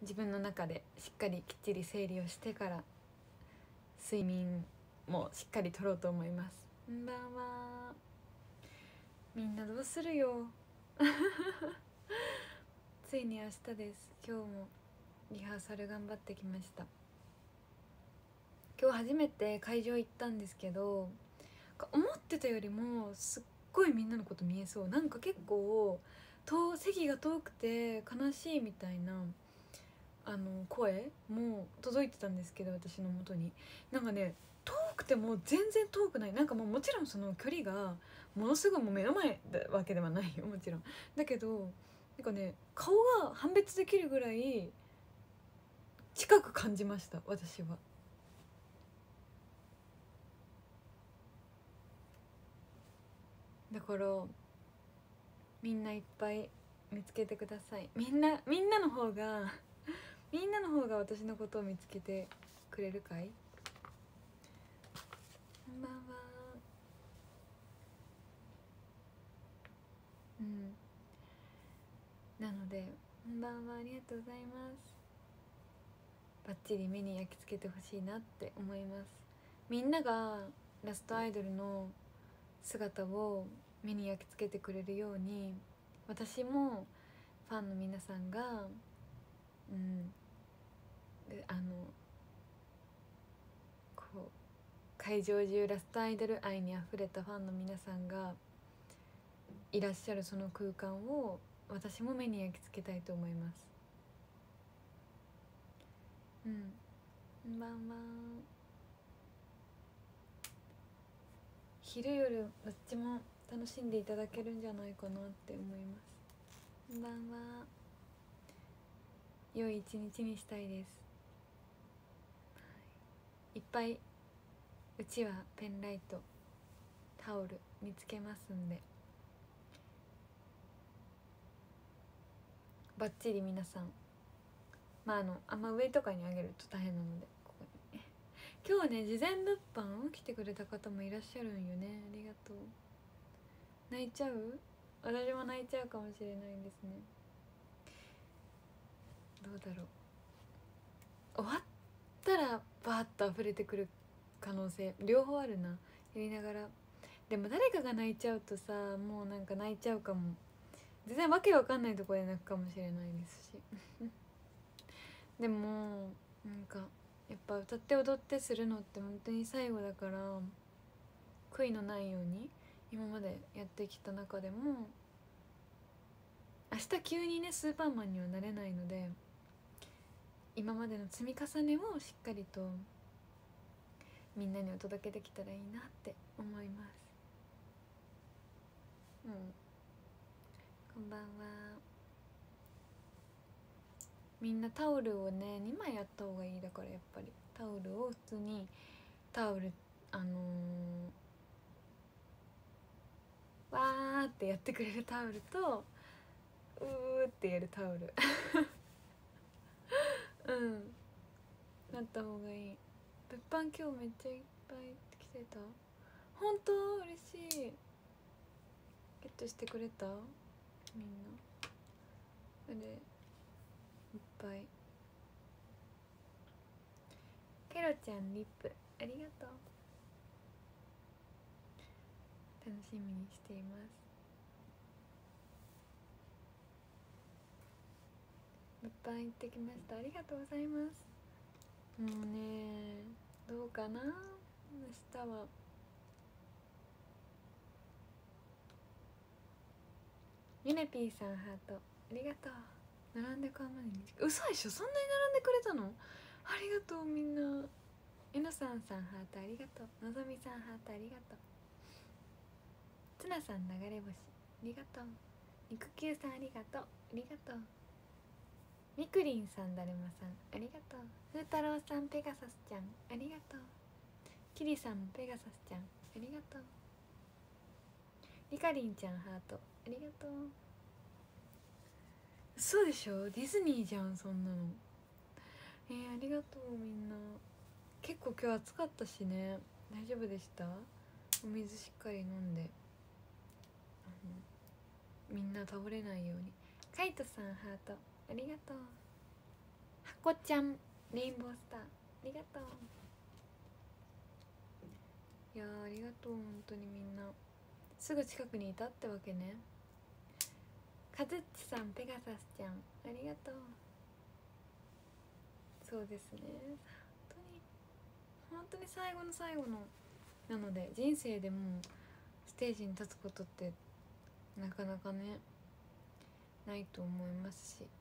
自分の中でしっかりきっちり整理をしてから睡眠もしっかりとろうと思います。こんばんは。みんなどうするよついに明日です。今日もリハーサル頑張ってきました。今日初めて会場行ったんですけど、思ってたよりもすっごいみんなのこと見えそう。なんか結構席が遠くて悲しいみたいな声も届いてたんですけど、私の元になんかね、遠くても全然遠くない。なんかもちろんその距離がものすごいもう目の前だわけではないよ、もちろんだけど、なんかね、顔が判別できるぐらい近く感じました、私は。だからみんないっぱい見つけてください。みんなの方が私のことを見つけてくれるかい。こんばんは。なのでこんばんは、ありがとうございます。バッチリ目に焼き付けてほしいなって思います。みんながラストアイドルの姿を目に焼き付けてくれるように、私もファンの皆さんがこう会場中ラストアイドル愛にあふれたファンの皆さんがいらっしゃるその空間を私も目に焼き付けたいと思います。こんばんは。昼夜どっちも楽しんでいただけるんじゃないかなって思います。こんばんは。良い一日にしたいです。いっぱいうちはペンライト、タオル見つけますんで、バッチリ皆さん、あんま上とかにあげると大変なので、ここに今日はね、事前物販来てくれた方もいらっしゃるんよね。ありがとう。泣いちゃう？私も泣いちゃうかもしれないですね。どうだろう。終わったらバーッと溢れてくる可能性両方あるな。やりながらでも誰かが泣いちゃうとさ、もうなんか泣いちゃうかも。全然わけわかんないところで泣くかもしれないですしでもなんかやっぱ歌って踊ってするのって本当に最後だから、悔いのないように今までやってきた中でも、明日急にねスーパーマンにはなれないので、今までの積み重ねをしっかりとみんなにお届けできたらいいなって思います。こんばんは。みんなタオルをね2枚やった方がいい。だからやっぱりタオルを普通にわーってやってくれるタオルと、うーってやるタオルなった方がいい。物販今日めっちゃいっぱい来てた。本当嬉しい。ゲットしてくれたみんな。あれいっぱい。ケロちゃんリップありがとう。楽しみにしています。物販行ってきました。ありがとうございます。もうね、どうかな明日は。ゆねぴーさんハートありがとう。並んで買うまでに嘘でしょ、そんなに並んでくれたの。ありがとうみんな。えのさんハートありがとう。のぞみさんハートありがとう。つなさん流れ星ありがとう。肉球さんありがとう。ありがとう。みくりんさんだるまさんありがとう。ふうたろうさんペガサスちゃんありがとう。きりさんもペガサスちゃんありがとう。りかりんちゃんハートありがとう。そうでしょ、ディズニーじゃんそんなの。ありがとうみんな。結構今日暑かったしね。大丈夫でした？お水しっかり飲んで、みんな倒れないように。カイトさんハートありがとう。 こちゃんレインボースターありがとう。いやありがとう、本当にみんなすぐ近くにいたってわけね。かずっちさん、ペガサスちゃんありがとう。そうですね、本当に最後の最後のなので、人生でもステージに立つことってなかなかねないと思いますし、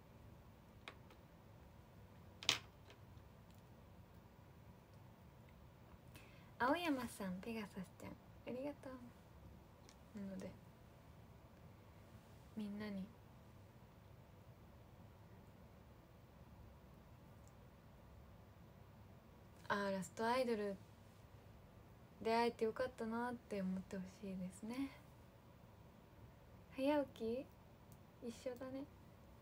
青山さん、ペガサスちゃんありがとう。なのでみんなにラストアイドル出会えてよかったなって思ってほしいですね。早起き一緒だね。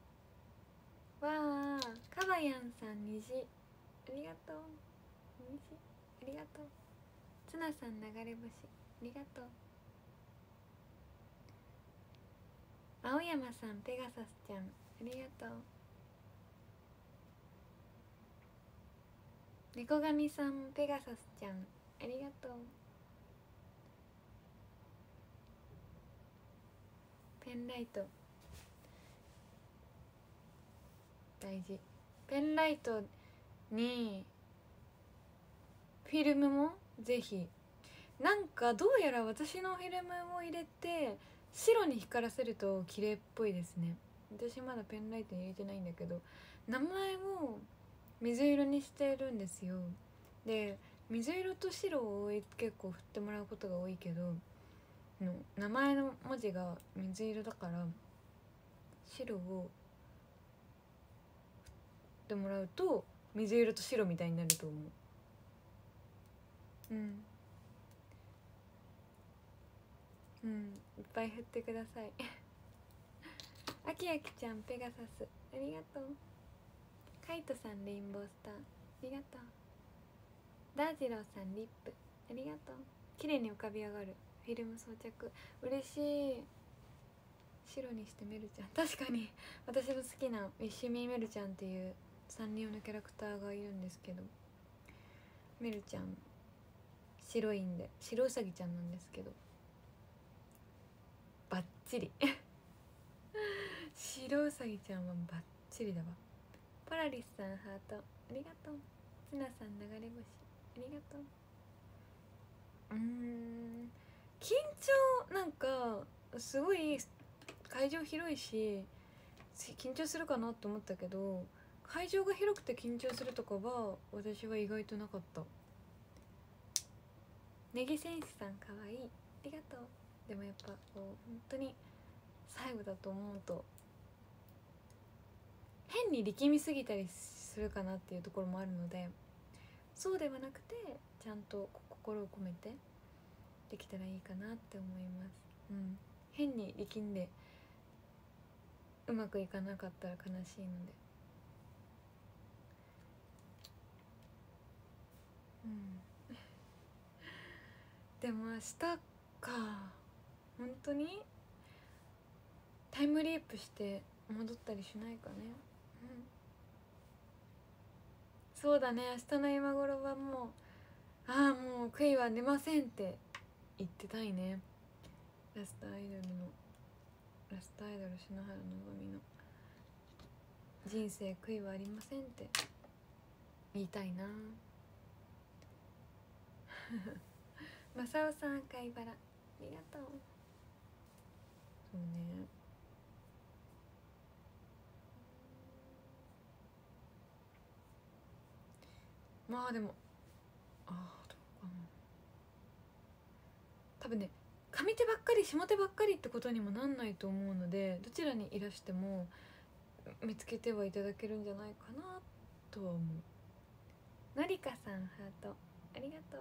わあ、かばやんさん、虹ありがとう。虹ありがとう。つなさん、流れ星ありがとう。青山さん、ペガサスちゃんありがとう。猫神さん、ペガサスちゃんありがとう。ペンライト大事。ペンライトにフィルムもぜひ。なんかどうやら私のフィルムを入れて白に光らせると綺麗っぽいですね。私まだペンライトに入れてないんだけど、名前を水色にしてるんですよ。で、水色と白を結構振ってもらうことが多いけど、名前の文字が水色だから白を振ってもらうと水色と白みたいになると思う。いっぱい振ってくださいあきあきちゃん、ペガサスありがとう。カイトさん、レインボースターありがとう。ダージローさん、リップありがとう。綺麗に浮かび上がるフィルム装着嬉しい。白にしてメルちゃん、確かに私の好きなウィッシュミーメルちゃんっていうサンリオのキャラクターがいるんですけど、メルちゃん白いんで白うさぎちゃんなんですけどバッチリ白うさぎちゃんはバッチリだわ。ポラリスさん、ハートありがとう。ツナさん、流れ星ありがとう。緊張、なんかすごい会場広いし緊張するかなと思ったけど、会場が広くて緊張するとかは私は意外となかった。ネギ戦士さん、かわいいありがとう。でもやっぱこう本当に最後だと思うと変に力みすぎたりするかなっていうところもあるので、そうではなくてちゃんと心を込めてできたらいいかなって思います。変に力んでうまくいかなかったら悲しいので、でも明日か、本当にタイムリープして戻ったりしないかね。そうだね、明日の今頃はもうもう悔いは出ませんって言ってたいね。ラストアイドル篠原のぞみの人生悔いはありませんって言いたいなマサオさん、貝原ありがとう。そうね、まあでもどうかな、多分ね、上手ばっかり下手ばっかりってことにもなんないと思うので、どちらにいらしても見つけてはいただけるんじゃないかなとは思う。のりかさん、ハートありがとう。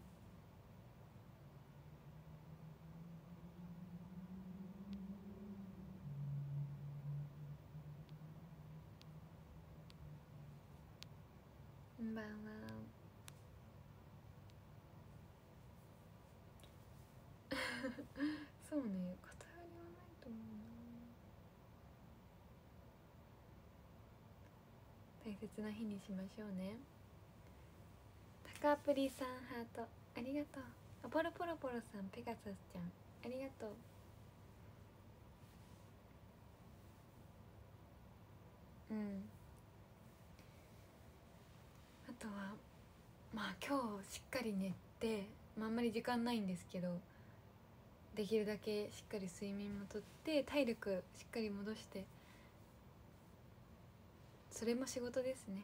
こんばんはそうね、偏りはないと思うな。 大切な日にしましょうね。タカプリさんハートありがとう。アポロポロポロさん、ペガサスちゃんありがとう。あとはまあ今日しっかり寝て、あんまり時間ないんですけど、できるだけしっかり睡眠もとって体力しっかり戻して、それも仕事ですね。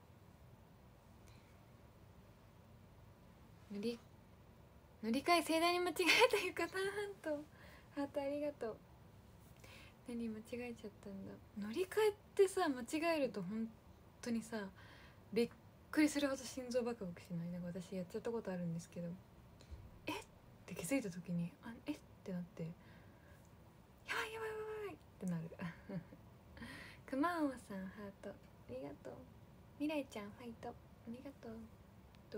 塗り替え盛大に間違えたゆかたんハートありがとう。何間違えちゃったんだ。乗り換えってさ、間違えると本当にさびっくりするほど心臓バクバクしない？なんか私やっちゃったことあるんですけど、えって気づいた時にえってなって、やばいやばいやばいやばいってなるくまおさんハートありがとう。みらいちゃんファイトありがとう。あと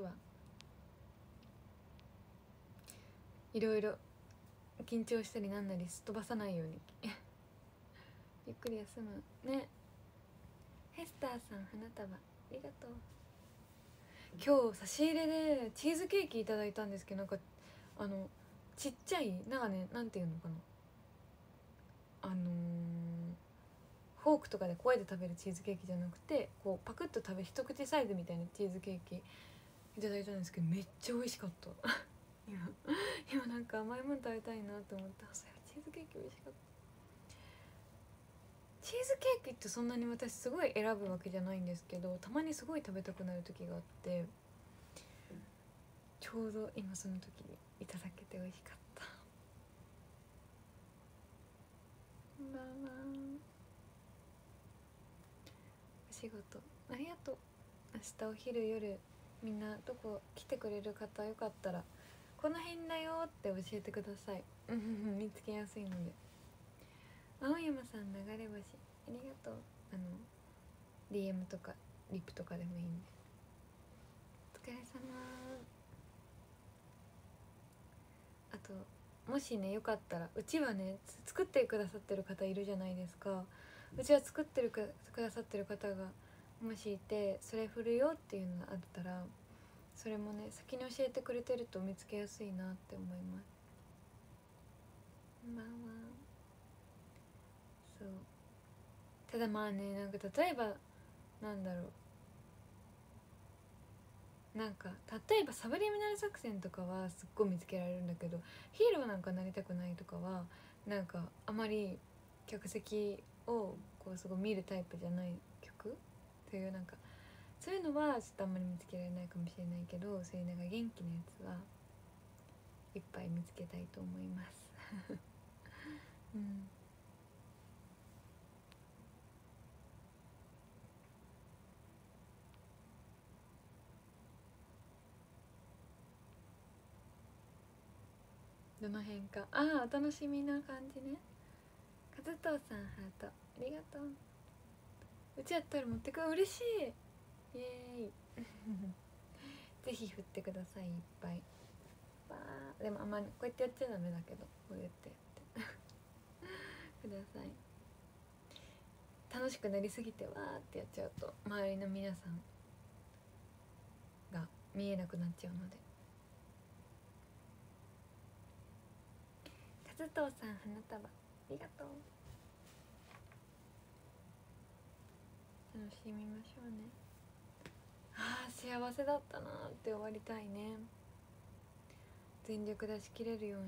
はいろいろ緊張したりなんなりすっ飛ばさないようにゆっくり休むね。ヘスターさん花束ありがとう。今日差し入れでチーズケーキいただいたんですけど、なんかちっちゃいなんかね、なんていうのかな、フォークとかでこうやって食べるチーズケーキじゃなくて、こうパクッと食べ、一口サイズみたいなチーズケーキいただいたんですけど、めっちゃ美味しかった今なんか甘いもの食べたいなと思って、そういえばチーズケーキ美味しかった。チーズケーキってそんなに私すごい選ぶわけじゃないんですけど、たまにすごい食べたくなる時があって、ちょうど今その時にいただけて美味しかった。こんばんは。お仕事ありがとう。明日お昼夜みんなどこ来てくれる方よかったらこの辺だよって教えてください見つけやすいので。青山さん流れ星ありがとう。DM とかリプとかでもいいんで。お疲れ様。あともしねよかったら、うちはね作ってくださってる方いるじゃないですか。うちは作ってくださってる方がもしいて、それ振るよっていうのがあったら、それもね先に教えてくれてると見つけやすいなって思います。こんばんは。そう、ただまあね、なんか例えばなんだろう、なんか例えばサブリミナル作戦とかはすっごい見つけられるんだけど、ヒーローなんかなりたくないとかはなんかあまり客席をこうすごい見るタイプじゃない曲っていう、なんかそういうのはちょっとあんまり見つけられないかもしれないけど、そういうなんか元気なやつはいっぱい見つけたいと思いますうん、どの辺か、お楽しみな感じね。和藤さんハートありがとう。うちやったら持ってくる、嬉しい、イエーイぜひ振ってください、いっぱい。でもあんまりこうやってやっちゃダメだけど、こうやってやってください。楽しくなりすぎてわーってやっちゃうと周りの皆さんが見えなくなっちゃうので。和藤さん花束ありがとう。楽しみましょうね。幸せだったなーって終わりたいね。全力出し切れるように、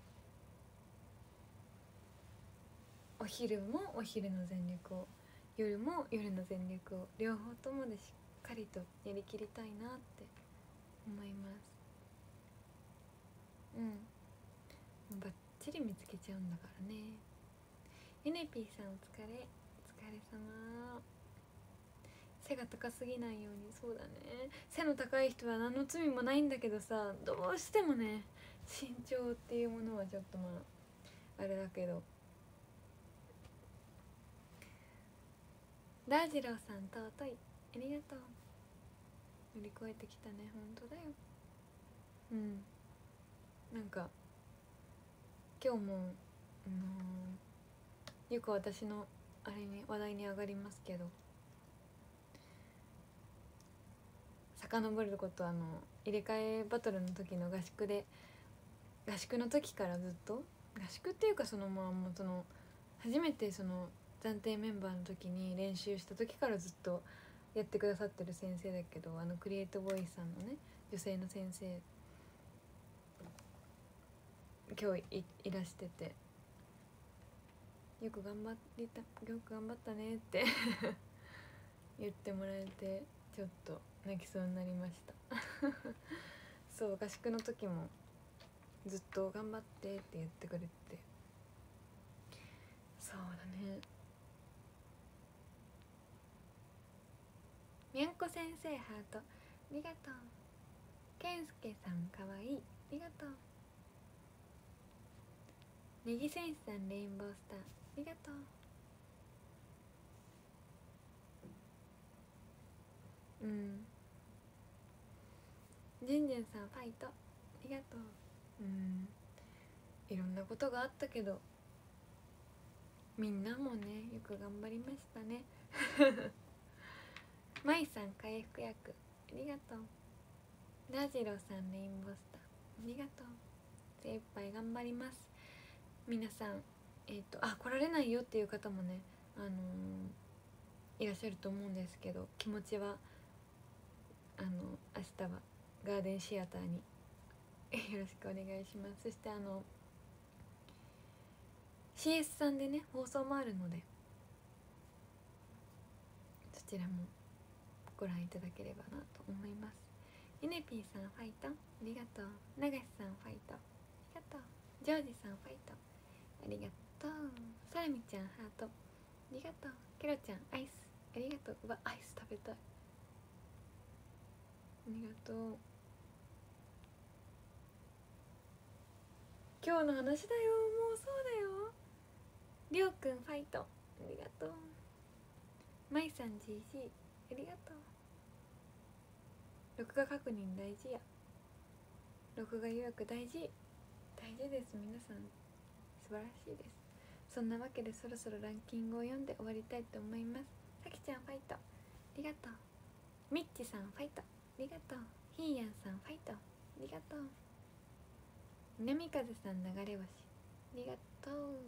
お昼もお昼の全力を、夜も夜の全力を、両方ともでしっかりとやりきりたいなって思います。バッチリ見つけちゃうんだからね。ゆねぴーさんお疲れ様。背が高すぎないように。そうだね、背の高い人は何の罪もないんだけどさ、どうしてもね身長っていうものはちょっとまああれだけど。ダージローさん尊いありがとう。乗り越えてきたね、本当だよ。なんか今日もよく私のあれに話題に上がりますけど、 遡ること入れ替えバトルの時の合宿の時からずっと合宿っていうかもう初めて暫定メンバーの時に練習した時からずっとやってくださってる先生だけど、クリエイトボイスさんのね女性の先生今日 いらしてて、よく頑張ったねって言ってもらえてちょっと泣きそうになりましたそう合宿の時もずっと頑張ってって言ってくれて、そうだね。みゃんこ先生ハートありがとう。けんすけさんかわいいありがとう。ねぎせんしさんレインボースターありがとう。じゅんじゅんさんファイトありがとう。いろんなことがあったけどみんなもねよく頑張りましたねまいさん回復薬ありがとう。ラジロさんレインボースターありがとう。精一杯頑張ります。皆さん来られないよっていう方もねいらっしゃると思うんですけど、気持ちは明日はガーデンシアターによろしくお願いします。そしてCS さんでね放送もあるので、そちらもご覧いただければなと思います。ゆねぴーさんファイトありがとう。ながしさんファイトありがとう。ジョージさんファイトありがとう。さらみちゃんハートありがとう。ケロちゃんアイスありがとう。うわアイス食べたい、ありがとう。今日の話だよ、もうそうだよ。りょうくんファイトありがとう。まいさん GG ありがとう。録画確認大事や。録画予約大事です。皆さん素晴らしいです。そんなわけでそろそろランキングを読んで終わりたいと思います。さきちゃんファイトありがとう。みっちさんファイトありがとう。ひーやんさんファイトありがとう。南風さん流れ星ありがとう。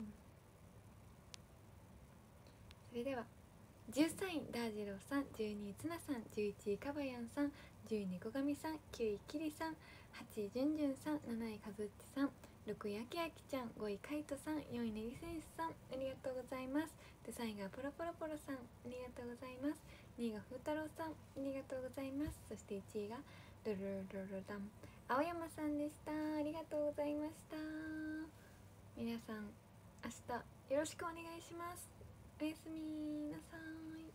それでは13位ダージローさん、12位ツナさん、11位カバヤンさん、10位小神さん、9位キリさん、8位ジュンジュンさん、7位カズッチさん、6位アキアキちゃん、5位カイトさん、4位ネギセンスさん、ありがとうございます。で3位がポロポロポロさん、ありがとうございます。2位が風太郎さん、ありがとうございます。そして1位がルルルルルダン青山さんでした。ありがとうございました。皆さん明日よろしくお願いします。おやすみなさい。